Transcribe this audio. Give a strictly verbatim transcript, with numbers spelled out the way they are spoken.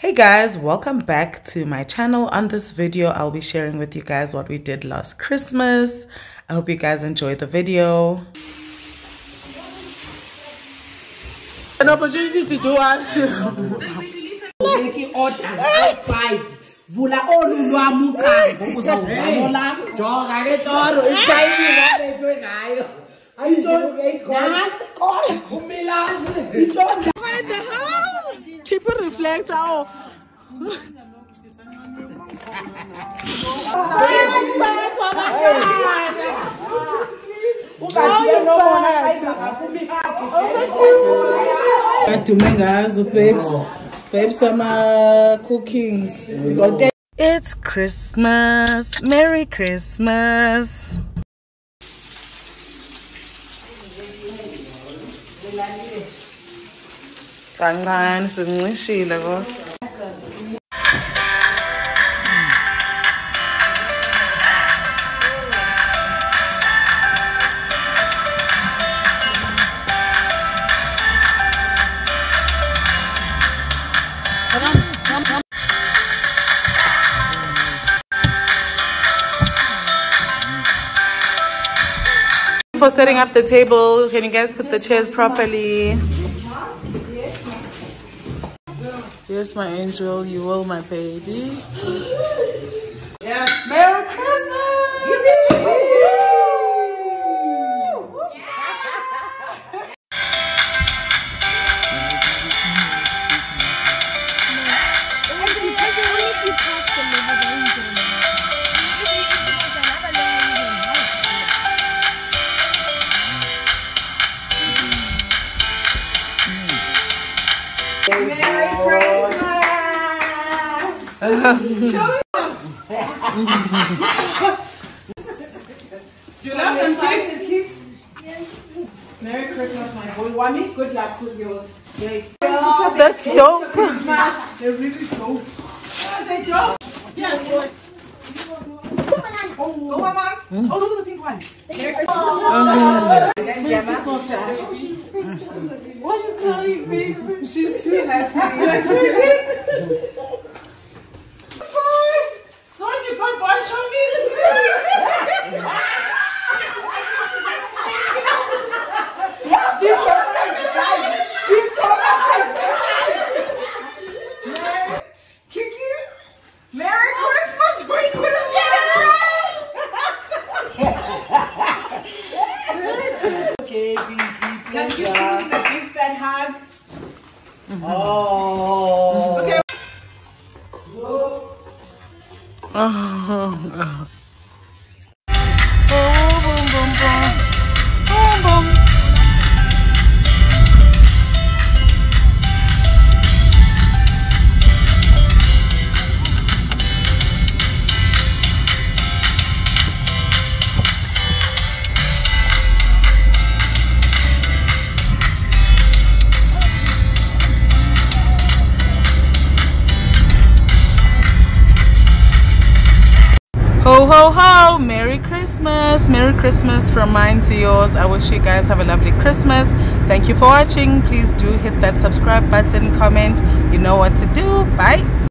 Hey guys, welcome back to my channel. On this video, I'll be sharing with you guys what we did last Christmas. I hope you guys enjoyed the video. An opportunity to do what? Making orders outside. Vula olu lwamuka ngokuza uvanola. Jonga ke toro ikhayini ngabe into ngayo. Ayitho eyikhona. Nansi khona umila. Ijonga. What the hell? Keep a reflector off. babes, babes, some uh, cookings. We got It's Christmas. Merry Christmas. Kancane sizincishile kodwa. For setting up the table, can you guys put the chairs properly? Yes, my angel, you will, my baby. Yes. Merry Christmas! Merry Christmas! You love them kids? kids? Yes. Merry Christmas, my boy. Wami, good luck with yours. Great. Oh, that's dope. They're really dope. Oh, they're dope. Yeah, boy. Oh, go on, Mom. Mm. Oh, those are the pink ones. Merry Christmas. Oh, why are you crying, baby? She's too happy. That's okay. Don't you go, boy, show me. Kiki, Merry Christmas. We couldn't get it right. Okay, can you give me the big fat hug? Mm-hmm. Oh. Okay. Oh, boom, boom, boom. Boom, boom. Ho ho ho! Merry Christmas! Merry Christmas from mine to yours. I wish you guys have a lovely Christmas. Thank you for watching. Please do hit that subscribe button, comment. You know what to do. Bye!